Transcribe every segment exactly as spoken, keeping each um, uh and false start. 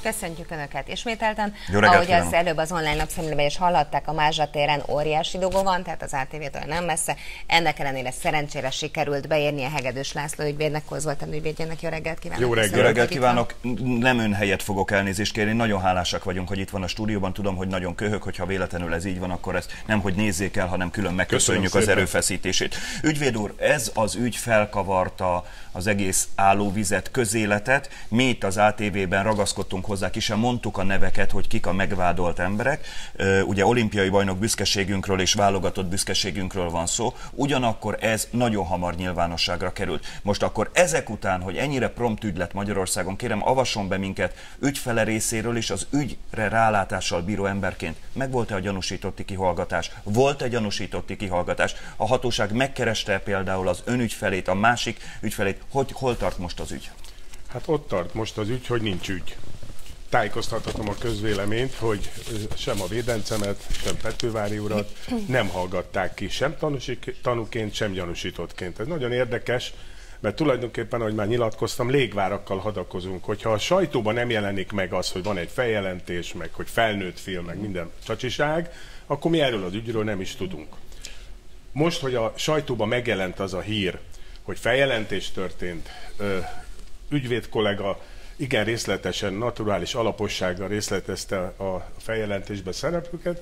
Köszöntjük Önöket ismételten. Ahogy az előbb az online lapszemlében is hallották, a Mázsa téren óriási dolga van, tehát az á té vé-től nem messze. Ennek ellenére szerencsére sikerült beérni a Hegedűs László ügyvédnek, Koz Zoltán ügyvédjének. Jó reggelt kívánok! Jó reggelt, Jó reggelt kívánok! Nem ön helyett fogok elnézést kérni, nagyon hálásak vagyunk, hogy itt van a stúdióban. Tudom, hogy nagyon köhög, hogyha véletlenül ez így van, akkor ezt nem hogy nézzék el, hanem külön megköszönjük az erőfeszítését. Ügyvéd úr, ez az ügy felkavarta az egész állóvizet, közéletet. Mi itt az á té vében ragaszkodtunk hozzá, ki sem mondtuk a neveket, hogy kik a megvádolt emberek. Ugye olimpiai bajnok büszkeségünkről és válogatott büszkeségünkről van szó, ugyanakkor ez nagyon hamar nyilvánosságra került. Most akkor ezek után, hogy ennyire prompt ügy lett Magyarországon, kérem, avasson be minket ügyfele részéről és az ügyre rálátással bíró emberként. Meg volt-e a gyanúsítotti kihallgatás? Volt-e gyanúsítotti kihallgatás? A hatóság megkereste például az ön ügyfelét, a másik ügyfelét? Hogy, hol tart most az ügy? Hát ott tart most az ügy, hogy nincs ügy. Tájékoztathatom a közvéleményt, hogy sem a védencemet, sem Petővári urat nem hallgatták ki, sem tanúként, sem gyanúsítottként. Ez nagyon érdekes, mert tulajdonképpen, ahogy már nyilatkoztam, légvárakkal hadakozunk. Hogyha a sajtóban nem jelenik meg az, hogy van egy feljelentés, meg hogy felnőtt film, meg minden csacsiság, akkor mi erről az ügyről nem is tudunk. Most, hogy a sajtóban megjelent az a hír, hogy feljelentés történt, ügyvéd kollega igen részletesen, naturális alapossággal részletezte a feljelentésbe szereplőket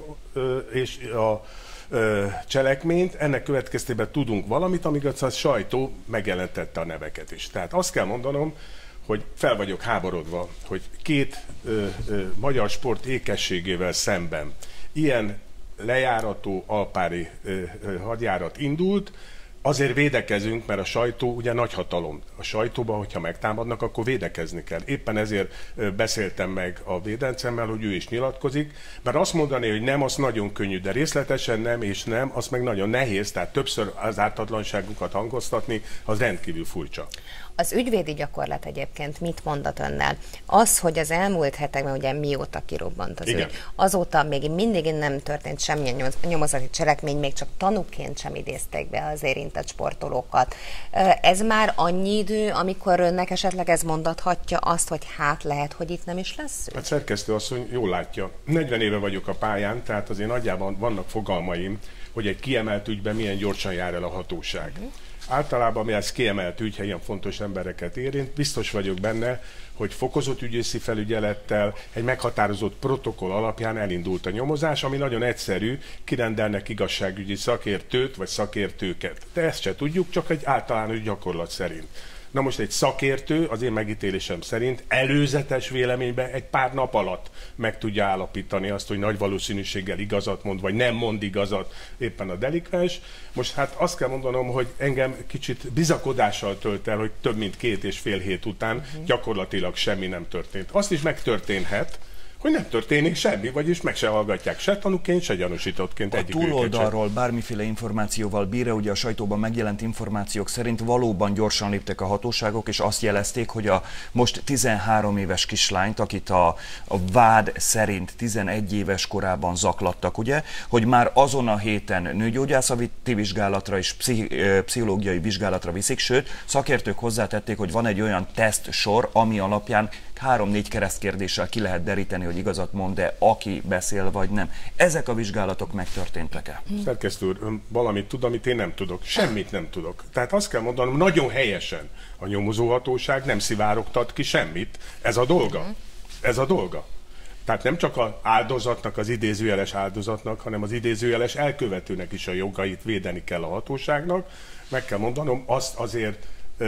és a cselekményt, ennek következtében tudunk valamit, amíg a sajtó megjelentette a neveket is. Tehát azt kell mondanom, hogy fel vagyok háborodva, hogy két ö, ö, magyar sport ékességével szemben ilyen lejárató alpári ö, ö, hadjárat indult. Azért védekezünk, mert a sajtó ugye nagyhatalom. A sajtóban, hogyha megtámadnak, akkor védekezni kell. Éppen ezért beszéltem meg a védencemmel, hogy ő is nyilatkozik, mert azt mondani, hogy nem, az nagyon könnyű, de részletesen nem és nem, az meg nagyon nehéz, tehát többször az ártatlanságunkat hangoztatni, az rendkívül furcsa. Az ügyvédi gyakorlat egyébként mit mondat önnel? Az, hogy az elmúlt hetekben ugye mióta kirobbant az Igen. ügy, azóta még mindig nem történt semmilyen nyomozati cselekmény, még csak tanúként sem idézték be az érintett sportolókat. Ez már annyi idő, amikor önnek esetleg ez mondathatja azt, hogy hát lehet, hogy itt nem is lesz ügy? Hát szerkesztő asszony jól látja. negyven éve vagyok a pályán, tehát azért nagyjában vannak fogalmaim, hogy egy kiemelt ügyben milyen gyorsan jár el a hatóság. Uh-huh. Általában, ami ez kiemelt ügy, ilyen fontos embereket érint, biztos vagyok benne, hogy fokozott ügyészi felügyelettel, egy meghatározott protokoll alapján elindult a nyomozás, ami nagyon egyszerű, kirendelnek igazságügyi szakértőt vagy szakértőket. De ezt se tudjuk, csak egy általános gyakorlat szerint. Na most egy szakértő, az én megítélésem szerint előzetes véleményben egy pár nap alatt meg tudja állapítani azt, hogy nagy valószínűséggel igazat mond, vagy nem mond igazat éppen a delikvens. Most hát azt kell mondanom, hogy engem kicsit bizakodással tölt el, hogy több mint két és fél hét után uh-huh. gyakorlatilag semmi nem történt. Azt is megtörténhet, hogy nem történik semmi, vagyis meg se hallgatják se tanúként, se gyanúsítottként. A túloldalról bármiféle információval bír, ugye a sajtóban megjelent információk szerint valóban gyorsan léptek a hatóságok, és azt jelezték, hogy a most tizenhárom éves kislányt, akit a, a vád szerint tizenegy éves korában zaklattak, ugye, hogy már azon a héten nőgyógyászati vizsgálatra és pszichi, pszichológiai vizsgálatra viszik, sőt, szakértők hozzátették, hogy van egy olyan tesztsor, ami alapján három-négy keresztkérdéssel ki lehet deríteni, hogy igazat mond-e, aki beszél, vagy nem. Ezek a vizsgálatok megtörténtek-e? Szerkesztő úr, valamit tud, amit én nem tudok. Semmit nem tudok. Tehát azt kell mondanom, nagyon helyesen a nyomozóhatóság nem szivárogtat ki semmit. Ez a dolga. Ez a dolga. Tehát nem csak az áldozatnak, az idézőjeles áldozatnak, hanem az idézőjeles elkövetőnek is a jogait védeni kell a hatóságnak. Meg kell mondanom, azt azért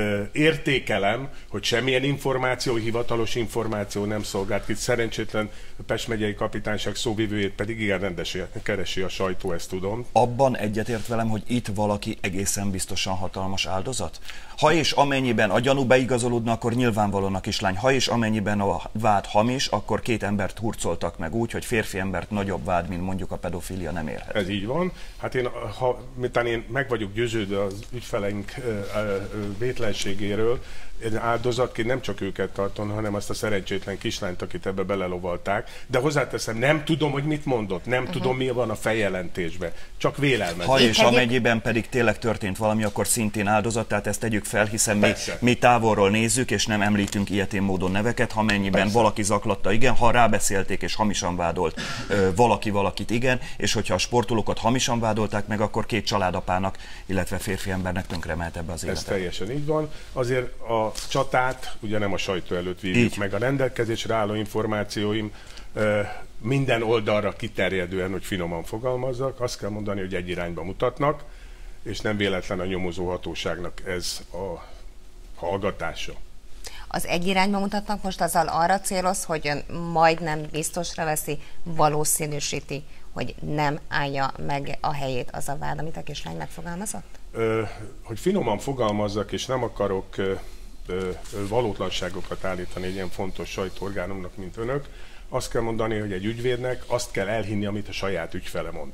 értékelem, hogy semmilyen információ, hivatalos információ nem szolgált ki. Szerencsétlen Pest megyei kapitányság szóvivőjét pedig igen rendesen keresi a sajtó, ezt tudom. Abban egyetért velem, hogy itt valaki egészen biztosan hatalmas áldozat? Ha és amennyiben a gyanú beigazolódna, akkor nyilvánvalóan a kislány. Ha és amennyiben a vád hamis, akkor két embert hurcoltak meg úgy, hogy férfi embert nagyobb vád, mint mondjuk a pedofília nem érhet. Ez így van. Hát én, ha, miután én meg vagyok győződve az ügyfeleink vétlenségéről, áldozatként nem csak őket tartom, hanem azt a szerencsétlen kislányt, akit ebbe belelovalták. De hozzáteszem, nem tudom, hogy mit mondott, nem uh-huh. tudom, mi van a feljelentésben. Csak vélelmezem. Ha és amennyiben pedig tényleg történt valami, akkor szintén áldozat, tehát ezt tegyük fel, hiszen mi, mi távolról nézzük, és nem említünk ilyetén módon neveket, ha mennyiben Persze. valaki zaklatta, igen, ha rábeszélték és hamisan vádolt ö, valaki valakit, igen, és hogyha a sportolókat hamisan vádolták meg, akkor két családapának, illetve férfi embernek tönkremelt ebbe az életet. Ez teljesen így van. Azért a csatát ugye nem a sajtó előtt vívjuk így meg. A rendelkezésre álló információim ö, minden oldalra kiterjedően, hogy finoman fogalmazzak, azt kell mondani, hogy egy irányba mutatnak, és nem véletlen a nyomozó hatóságnak ez a hallgatása. Az egy irányba mutatnak, most azzal arra céloz, hogy ön majdnem biztosra veszi, valószínűsíti, hogy nem állja meg a helyét az a vád, amit a kislány megfogalmazott? Ö, hogy finoman fogalmazzak, és nem akarok ö, ö, valótlanságokat állítani egy ilyen fontos sajtóorgánumnak, mint önök, azt kell mondani, hogy egy ügyvédnek azt kell elhinni, amit a saját ügyfele mond.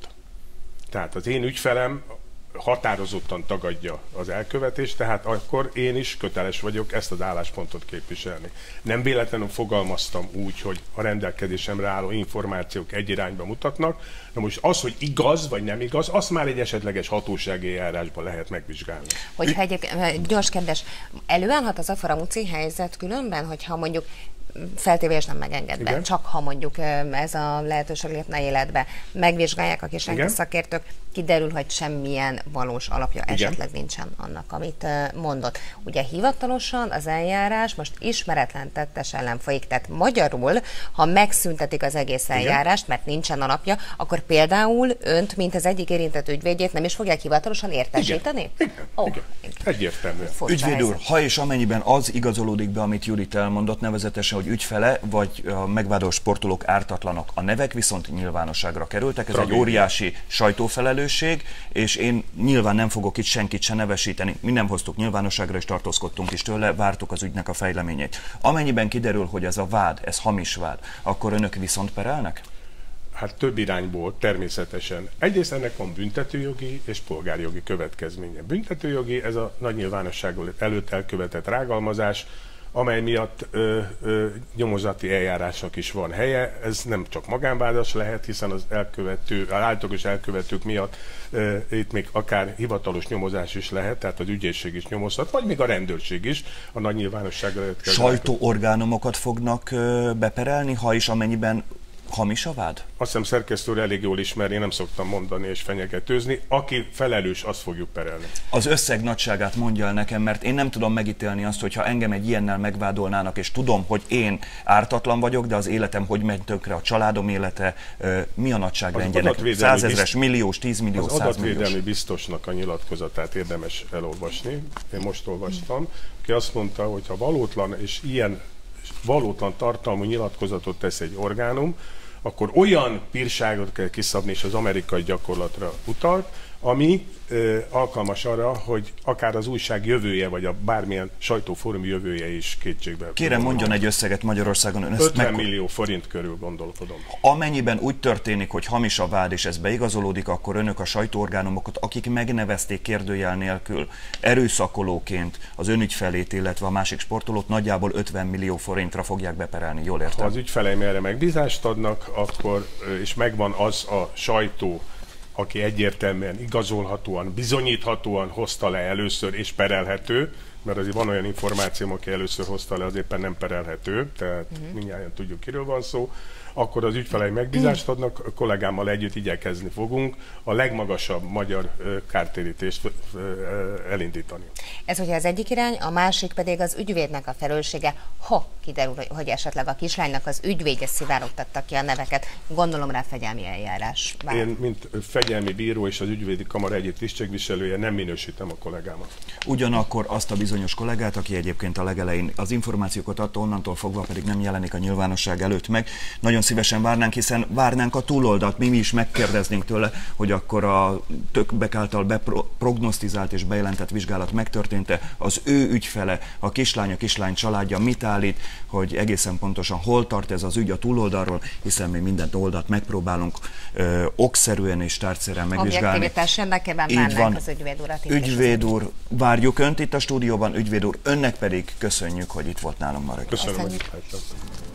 Tehát az én ügyfelem határozottan tagadja az elkövetést, tehát akkor én is köteles vagyok ezt az álláspontot képviselni. Nem véletlenül fogalmaztam úgy, hogy a rendelkezésemre álló információk egy irányba mutatnak, de most az, hogy igaz vagy nem igaz, azt már egy esetleges hatósági eljárásban lehet megvizsgálni. Hogyha egyébként, gyors kérdés, előállhat az a faramuci helyzet különben, hogyha mondjuk feltéve és nem megengedve, igen, csak ha mondjuk ez a lehetőség lépne életbe, megvizsgálják a kislányt a szakértők, kiderül, hogy semmilyen valós alapja igen. esetleg nincsen annak, amit mondott. Ugye hivatalosan az eljárás most ismeretlen tettes ellen folyik, tehát magyarul, ha megszüntetik az egész eljárást, igen. mert nincsen alapja, akkor például önt, mint az egyik érintett ügyvédjét nem is fogják hivatalosan értesíteni? Igen, igen, oh, igen. igen. Egyértelműen. Ügyvéd úr, ha és amennyiben az igazolódik be, amit Judit elmondott, nevezetesen, hogy ügyfele vagy a megvádolt sportolók ártatlanok. A nevek viszont nyilvánosságra kerültek, ez Tragédia. Egy óriási sajtófelelősség, és én nyilván nem fogok itt senkit se nevesíteni. Mi nem hoztuk nyilvánosságra, és tartózkodtunk is tőle, vártuk az ügynek a fejleményét. Amennyiben kiderül, hogy ez a vád, ez hamis vád, akkor önök viszont perelnek? Hát több irányból természetesen. Egyrészt ennek van büntetőjogi és polgárjogi következménye. Büntetőjogi, ez a nagy nyilvánosság előtt elkövetett rágalmazás, amely miatt ö, ö, nyomozati eljárásnak is van helye. Ez nem csak magánvádas lehet, hiszen az elkövető, az általános elkövetők miatt ö, itt még akár hivatalos nyomozás is lehet, tehát az ügyészség is nyomozhat, vagy még a rendőrség is a nagy nyilvánosság előtt. Sajtóorgánumokat fognak ö, beperelni, ha is amennyiben hamis a vád? Azt hiszem szerkesztő úr elég jól ismeri, én nem szoktam mondani és fenyegetőzni. Aki felelős, azt fogjuk perelni. Az összeg nagyságát mondja el nekem, mert én nem tudom megítélni azt, hogyha engem egy ilyennel megvádolnának, és tudom, hogy én ártatlan vagyok, de az életem hogy megy tönkre, a családom élete, mi a nagyságrendje? Százezres, milliós, tízmilliós, százmilliós. Az adatvédelmi biztosnak a nyilatkozatát érdemes elolvasni. Én most olvastam, aki azt mondta, hogy ha valótlan és ilyen valótlan tartalmú nyilatkozatot tesz egy orgánum, akkor olyan bírságot kell kiszabni, és az amerikai gyakorlatra utalt, ami ö, alkalmas arra, hogy akár az újság jövője, vagy a bármilyen sajtófórum jövője is kétségbe. Kérem, mondjon egy összeget Magyarországon. Ön ötven millió forint körül gondolkodom. Amennyiben úgy történik, hogy hamis a vád, és ez beigazolódik, akkor önök a sajtóorgánumokat, akik megnevezték kérdőjel nélkül erőszakolóként az önügyfelét, illetve a másik sportolót, nagyjából ötven millió forintra fogják beperelni. Jól értem? Ha az ügyfeleim erre megbízást adnak, akkor, és megvan az a sajtó, aki egyértelműen, igazolhatóan, bizonyíthatóan hozta le először és perelhető, mert azért van olyan információ, aki először hozta le, az éppen nem perelhető, tehát uh-huh. mindjárt tudjuk, kiről van szó, akkor az ügyfelei megbízást adnak, a kollégámmal együtt igyekezni fogunk a legmagasabb magyar kártérítést elindítani. Ez ugye az egyik irány, a másik pedig az ügyvédnek a felelőssége, ha kiderül, hogy esetleg a kislánynak az ügyvédje szivárogtatta ki a neveket, gondolom rá fegyelmi eljárás. Vár. Én, mint fegyelmi bíró és az ügyvédi kamara egyik tisztségviselője nem minősítem a kollégámat. Ugyanakkor azt a bizonyos kollégát, aki egyébként a legelején az információkat adta, onnantól fogva pedig nem jelenik a nyilvánosság előtt meg. Nagyon szívesen várnánk, hiszen várnánk a túloldalt, mi, mi is megkérdeznénk tőle, hogy akkor a többek által beprognosztizált és bejelentett vizsgálat megtörtént-e, az ő ügyfele, a kislány, a kislány családja mit állít, hogy egészen pontosan hol tart ez az ügy a túloldalról, hiszen mi mindent oldalt megpróbálunk ö, okszerűen és tárgyszerűen megvizsgálni. Objektivitás érdekében várnánk az ügyvéd urat. Ügyvéd úr, várjuk Önt itt a stúdióban, ügyvéd úr, Önnek pedig köszönjük, hogy itt volt nálunk ma reggel. Köszönöm, hogy